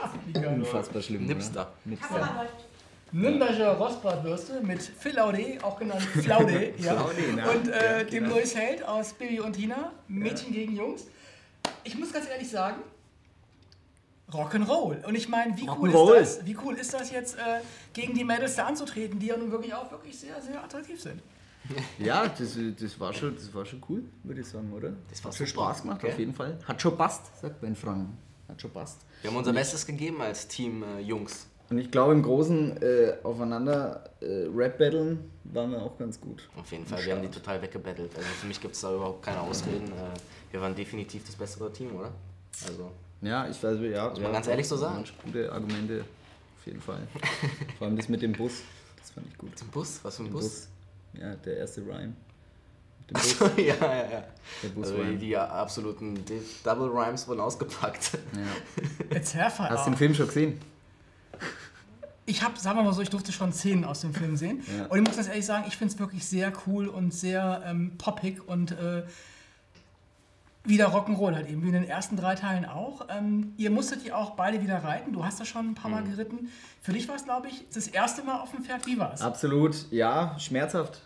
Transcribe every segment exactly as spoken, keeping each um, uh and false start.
Unfassbar schlimm. Nipster. Nipster. Nürnberger Rostbratwürste mit Phil Laude, auch genannt Flaude, ja. Flaude, ne? Und äh, Ja, dem genau. Louis Held aus Bibi und Tina, Mädchen ja. gegen Jungs. Ich muss ganz ehrlich sagen, Rock'n'Roll. Und ich meine, wie, cool ist das, wie cool ist das jetzt, äh, gegen die Mädels da anzutreten, die ja nun wirklich auch wirklich sehr, sehr attraktiv sind. Ja, das, das, war schon, das war schon cool, würde ich sagen, oder? Das war hat schon super, Spaß gemacht, okay. auf jeden Fall. Hat schon passt, sagt man in Franken. Hat schon passt. Wir haben unser Bestes gegeben als Team äh, Jungs. Und ich glaube, im Großen äh, aufeinander äh, Rap-Battlen waren wir auch ganz gut. Auf jeden Fall, wir haben die total weggebettelt. Also für mich gibt es da überhaupt keine Ausreden. Äh, wir waren definitiv das bessere Team, oder? Also. Ja, ich weiß, ja. Muss man ganz ehrlich so sagen. Gute Argumente, auf jeden Fall. Vor allem das mit dem Bus, das fand ich gut. Zum Bus? Was für ein Bus? Bus? Ja, der erste Rhyme. Mit dem Achso, ja, ja, ja. Der Bus also die, die absoluten Double Rhymes wurden ausgepackt. Ja. Jetzt Herfall. Hast du den Film schon gesehen? Ich habe, sagen wir mal so, ich durfte schon Szenen aus dem Film sehen. Ja. Und ich muss ganz ehrlich sagen, ich finde es wirklich sehr cool und sehr ähm, poppig und äh, wieder Rock'n'Roll halt eben, wie in den ersten drei Teilen auch. Ähm, ihr musstet die auch beide wieder reiten, du hast das schon ein paar Mal geritten. Für dich war es, glaube ich, das erste Mal auf dem Pferd, wie war es? Absolut, ja, schmerzhaft.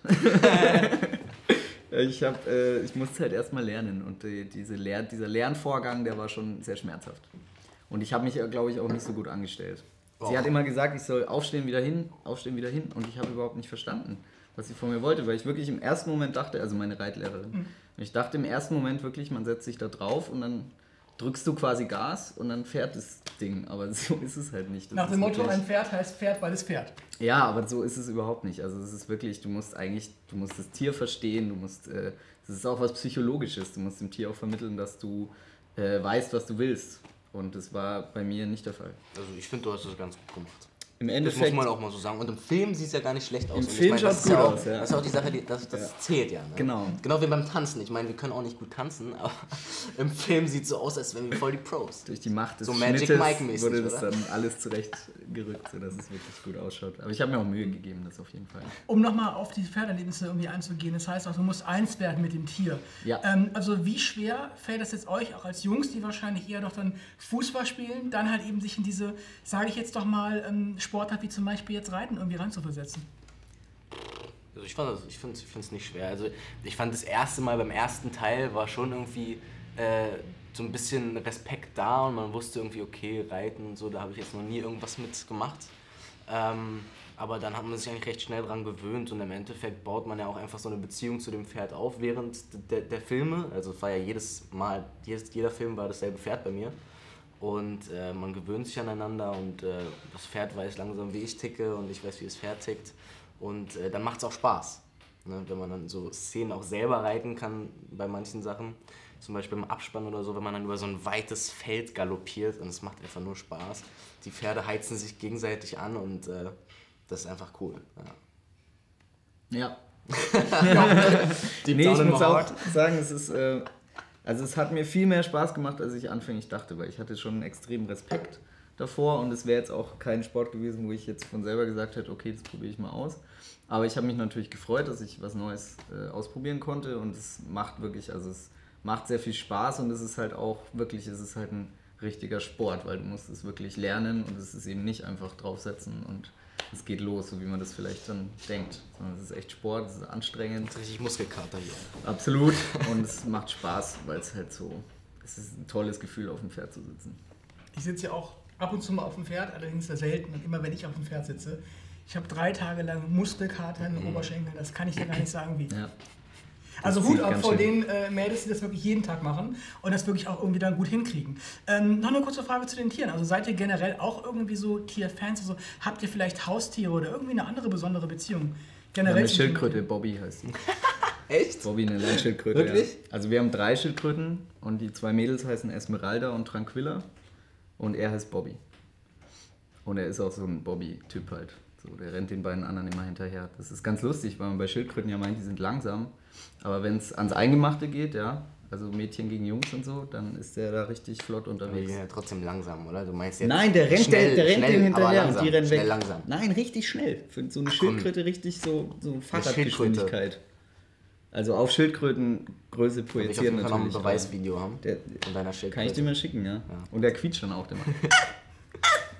ich, hab, äh, ich musste halt erstmal lernen und äh, diese Lehr dieser Lernvorgang, der war schon sehr schmerzhaft. Und ich habe mich, glaube ich, auch nicht so gut angestellt. Sie oh. hat immer gesagt, ich soll aufstehen, wieder hin, aufstehen, wieder hin. Und ich habe überhaupt nicht verstanden, was sie von mir wollte, weil ich wirklich im ersten Moment dachte, also meine Reitlehrerin, mhm. ich dachte im ersten Moment wirklich, man setzt sich da drauf und dann drückst du quasi Gas und dann fährt das Ding. Aber so ist es halt nicht. Das Nach dem Motto, wirklich, ein Pferd heißt Pferd, weil es fährt. Ja, aber so ist es überhaupt nicht. Also es ist wirklich, du musst eigentlich, du musst das Tier verstehen, du musst, äh, das ist auch was Psychologisches, du musst dem Tier auch vermitteln, dass du äh, weißt, was du willst. Und das war bei mir nicht der Fall. Also ich finde, du hast das ganz gut gemacht. Im Endeffekt, das muss man auch mal so sagen. Und im Film sieht es ja gar nicht schlecht aus. Im und Film ich mein, schaut es gut ja auch, aus, ja. Das ist auch die Sache, die, das, das ja. zählt ja. Ne? Genau. Genau wie beim Tanzen. Ich meine, wir können auch nicht gut tanzen, aber im Film sieht es so aus, als wären wir voll die Pros. Durch die Macht des so Schnittes Magic Mike-mäßig, wurde das oder? dann alles zurechtgerückt, sodass es wirklich gut ausschaut. Aber ich habe mir auch Mühe gegeben, das auf jeden Fall. Um nochmal auf die Pferderlebnisse irgendwie einzugehen, das heißt auch, du musst eins werden mit dem Tier. Ja. Ähm, also wie schwer fällt das jetzt euch, auch als Jungs, die wahrscheinlich eher doch dann Fußball spielen, dann halt eben sich in diese, sage ich jetzt doch mal, ähm, Sportart wie zum Beispiel jetzt Reiten irgendwie reinzuversetzen? Also ich fand das, ich finde es nicht schwer. Also ich fand das erste Mal beim ersten Teil war schon irgendwie äh, so ein bisschen Respekt da und man wusste irgendwie, okay, Reiten und so, da habe ich jetzt noch nie irgendwas mit gemacht. Ähm, aber dann hat man sich eigentlich recht schnell dran gewöhnt und im Endeffekt baut man ja auch einfach so eine Beziehung zu dem Pferd auf während der, der Filme. Also es war ja jedes Mal, jedes, jeder Film war dasselbe Pferd bei mir. Und äh, man gewöhnt sich aneinander und äh, das Pferd weiß langsam, wie ich ticke und ich weiß, wie das Pferd tickt. Und äh, dann macht es auch Spaß, ne? Wenn man dann so Szenen auch selber reiten kann bei manchen Sachen. Zum Beispiel im Abspann oder so, wenn man dann über so ein weites Feld galoppiert und es macht einfach nur Spaß. Die Pferde heizen sich gegenseitig an und äh, das ist einfach cool. Ja. ja. Die nee, ich muss auch sagen, es ist... Äh Also es hat mir viel mehr Spaß gemacht, als ich anfänglich dachte, weil ich hatte schon einen extremen Respekt davor und es wäre jetzt auch kein Sport gewesen, wo ich jetzt von selber gesagt hätte, okay, das probiere ich mal aus. Aber ich habe mich natürlich gefreut, dass ich was Neues äh, ausprobieren konnte und es macht wirklich, also es macht sehr viel Spaß und es ist halt auch wirklich, es ist halt ein richtiger Sport, weil du musst es wirklich lernen und es ist eben nicht einfach draufsetzen und es geht los, so wie man das vielleicht dann denkt. Sondern es ist echt Sport, es ist anstrengend. Das ist richtig Muskelkater hier. Absolut. Und es macht Spaß, weil es halt so, es ist ein tolles Gefühl, auf dem Pferd zu sitzen. Ich sitze ja auch ab und zu mal auf dem Pferd, allerdings sehr selten und immer wenn ich auf dem Pferd sitze. Ich habe drei Tage lang Muskelkater in den mhm. Oberschenkeln, das kann ich dir gar nicht sagen wie. Ja. Also Hut ab vor den äh, Mädels, die das wirklich jeden Tag machen und das wirklich auch irgendwie dann gut hinkriegen. Ähm, noch eine kurze Frage zu den Tieren. Also seid ihr generell auch irgendwie so Tierfans? Also habt ihr vielleicht Haustiere oder irgendwie eine andere besondere Beziehung? Generell ja, eine Schildkröte, Bobby heißt sie. Echt? Bobby, eine Landschildkröte. Wirklich? Ja. Also wir haben drei Schildkröten und die zwei Mädels heißen Esmeralda und Tranquilla und er heißt Bobby. Und er ist auch so ein Bobby-Typ halt. So, der rennt den beiden anderen immer hinterher. Das ist ganz lustig, weil man bei Schildkröten ja meint, die sind langsam. Aber wenn es ans Eingemachte geht, ja, also Mädchen gegen Jungs und so, dann ist der da richtig flott unterwegs. Aber die sind ja trotzdem langsam, oder? Du meinst jetzt Nein, der rennt, schnell, der, der rennt schnell, den hinterher langsam, und die rennen weg. Schnell langsam. Nein, richtig schnell. Für so eine Ach, Schildkröte richtig so, so Fahrradgeschwindigkeit. Also auf Schildkrötengröße projizieren natürlich. Ich noch ein Beweisvideo haben der, von deiner Schildkröte. Kann ich dir mal schicken, ja. ja. Und der quietscht dann auch immer.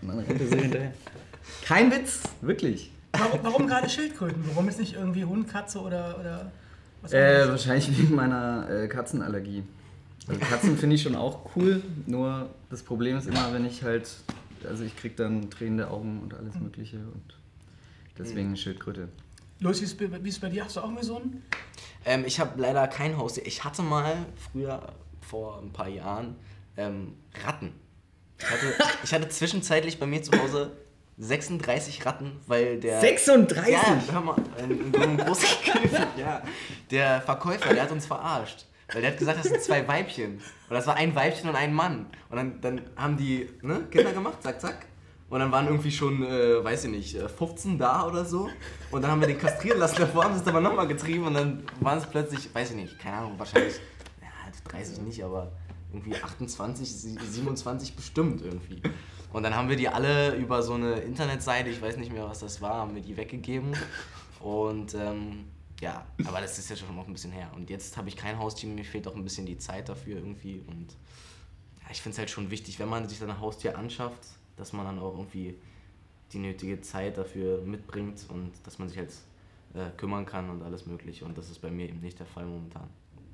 Und dann rennt er so hinterher. Kein Witz, wirklich. Warum, warum gerade Schildkröten? Warum ist nicht irgendwie Hund, Katze oder, oder was äh, Wahrscheinlich wegen meiner äh, Katzenallergie. Also Katzen finde ich schon auch cool, nur das Problem ist immer, wenn ich halt, also ich krieg dann tränende Augen und alles mögliche und deswegen eine Schildkröte. Los, wie ist es bei dir? Hast du auch irgendwie so einen? Ähm, ich habe leider kein Haustier. Ich hatte mal früher, vor ein paar Jahren, ähm, Ratten. Ich hatte, ich hatte zwischenzeitlich bei mir zu Hause sechsunddreißig Ratten, weil der... sechsunddreißig? Ja, hör mal, ein, ein großer Käfig, ja. Der Verkäufer, der hat uns verarscht. Weil der hat gesagt, das sind zwei Weibchen. Und das war ein Weibchen und ein Mann. Und dann, dann haben die ne, Kinder gemacht, zack, zack. Und dann waren irgendwie schon, äh, weiß ich nicht, fünfzehn da oder so. Und dann haben wir den kastrieren lassen, davor haben sie es aber nochmal getrieben. Und dann waren es plötzlich, weiß ich nicht, keine Ahnung, wahrscheinlich, ja, dreißig nicht, aber irgendwie achtundzwanzig, siebenundzwanzig bestimmt irgendwie. Und dann haben wir die alle über so eine Internetseite, ich weiß nicht mehr, was das war, haben wir die weggegeben. Und ähm, ja, aber das ist ja schon noch ein bisschen her. Und jetzt habe ich kein Haustier, mir fehlt auch ein bisschen die Zeit dafür irgendwie. Und ja, ich finde es halt schon wichtig, wenn man sich dann ein Haustier anschafft, dass man dann auch irgendwie die nötige Zeit dafür mitbringt und dass man sich halt äh, kümmern kann und alles mögliche. Und das ist bei mir eben nicht der Fall momentan.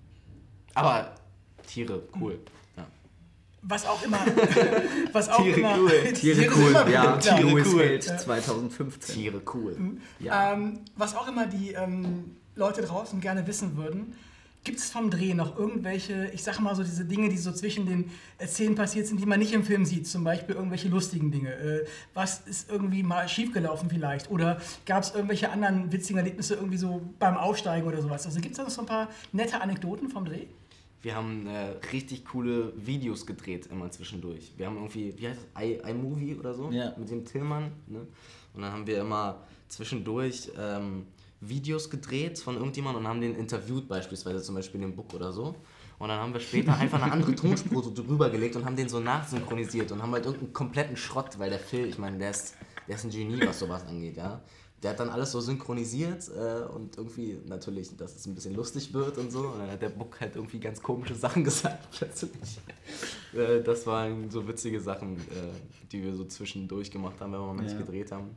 Aber Tiere, cool. Ja. Was auch immer. Was auch Tiere immer. cool. Tiere Tiere cool, immer ja. klar. Tiere cool. Held zweitausendfünfzehn. Tiere, cool. Mhm. Ja. Ähm, was auch immer die ähm, Leute draußen gerne wissen würden, gibt es vom Dreh noch irgendwelche, ich sag mal so diese Dinge, die so zwischen den Szenen passiert sind, die man nicht im Film sieht? Zum Beispiel irgendwelche lustigen Dinge. Äh, was ist irgendwie mal schiefgelaufen vielleicht? Oder gab es irgendwelche anderen witzigen Erlebnisse irgendwie so beim Aufsteigen oder sowas? Also gibt es da noch so ein paar nette Anekdoten vom Dreh? Wir haben äh, richtig coole Videos gedreht immer zwischendurch. Wir haben irgendwie, wie heißt das, I, iMovie oder so, ja. mit dem Tillmann. Ne? Und dann haben wir immer zwischendurch ähm, Videos gedreht von irgendjemandem und haben den interviewt, beispielsweise zum Beispiel den Book oder so. Und dann haben wir später einfach eine andere Tonspur so drüber gelegt und haben den so nachsynchronisiert und haben halt irgendeinen kompletten Schrott, weil der Phil, ich meine, der ist, der ist ein Genie, was sowas angeht, ja. Der hat dann alles so synchronisiert äh, und irgendwie natürlich, dass es ein bisschen lustig wird und so. Und dann hat der Book halt irgendwie ganz komische Sachen gesagt plötzlich. äh, das waren so witzige Sachen, äh, die wir so zwischendurch gemacht haben, wenn wir mal nichts Ja. gedreht haben.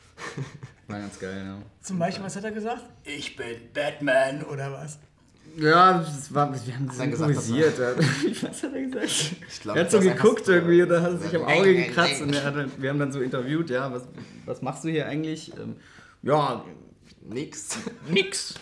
War ganz geil, ja. Zum Beispiel, was hat er gesagt? Ich bin Batman oder was? Ja, das war, wir haben Hat er gesagt, synchronisiert. Was hat er gesagt? Ich glaub, Er hat so das geguckt hast du- irgendwie und da hat er sich am Nein, Auge nein, gekratzt nein. und er hat, dann- wir haben dann so interviewt, ja, was, was machst du hier eigentlich? Ähm, ja, Nix. nix.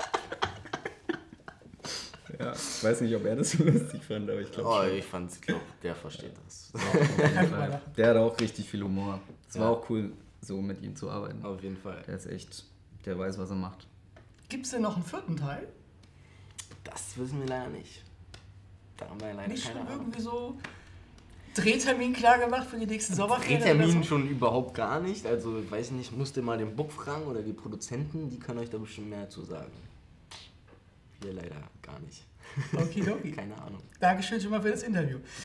Ja, ich weiß nicht, ob er das so lustig fand, aber ich glaube Oh, schon. ich fand's, ich glaub, der versteht das. Der hat auch richtig viel Humor. Es Ja. war auch cool, so mit ihm zu arbeiten. Auf jeden Fall. Der ist echt, der weiß, was er macht. Gibt es denn noch einen vierten Teil? Das wissen wir leider nicht. Da haben wir leider Nicht keine schon Ahnung. irgendwie so Drehtermin klar gemacht für die nächsten Sommerferien? oder Drehtermin so? schon überhaupt gar nicht. Also, weiß ich nicht, musst ihr mal den Book fragen oder die Produzenten, die können euch da bestimmt mehr zu sagen. Wir leider gar nicht. Okidoki. Keine Ahnung. Dankeschön schon mal für das Interview.